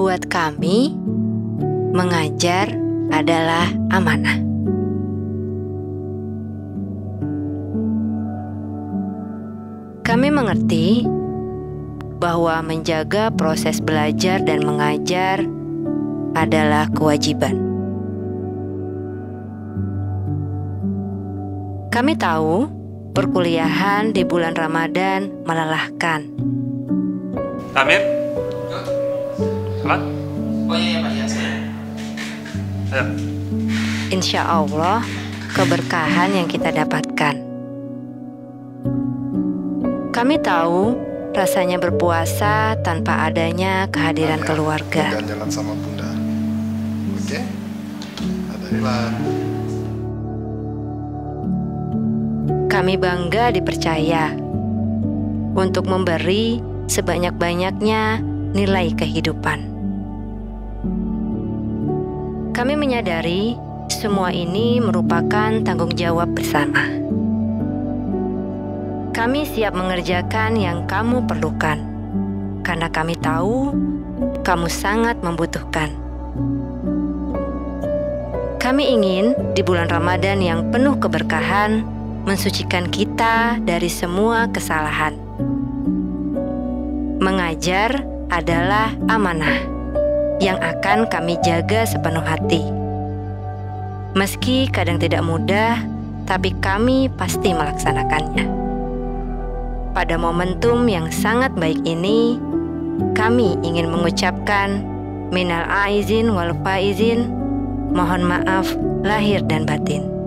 Buat kami, mengajar adalah amanah. Kami mengerti bahwa menjaga proses belajar dan mengajar adalah kewajiban. Kami tahu perkuliahan di bulan Ramadan melelahkan. Amir? Salat? Oh iya Pak, ya saya. Ayo. Insya Allah, keberkahan yang kita dapatkan. Kami tahu rasanya berpuasa tanpa adanya kehadiran keluarga. Jangan jalan sama bunda. Oke? Ada Hilal. Kami bangga dipercaya untuk memberi sebanyak-banyaknya nilai kehidupan. Kami menyadari semua ini merupakan tanggung jawab bersama. Kami siap mengerjakan yang kamu perlukan, karena kami tahu kamu sangat membutuhkan. Kami ingin di bulan Ramadan yang penuh keberkahan mensucikan kita dari semua kesalahan. Mengajar adalah amanah yang akan kami jaga sepenuh hati. Meski kadang tidak mudah, tapi kami pasti melaksanakannya. Pada momentum yang sangat baik ini, kami ingin mengucapkan minal aizin wal faizin, mohon maaf lahir dan batin.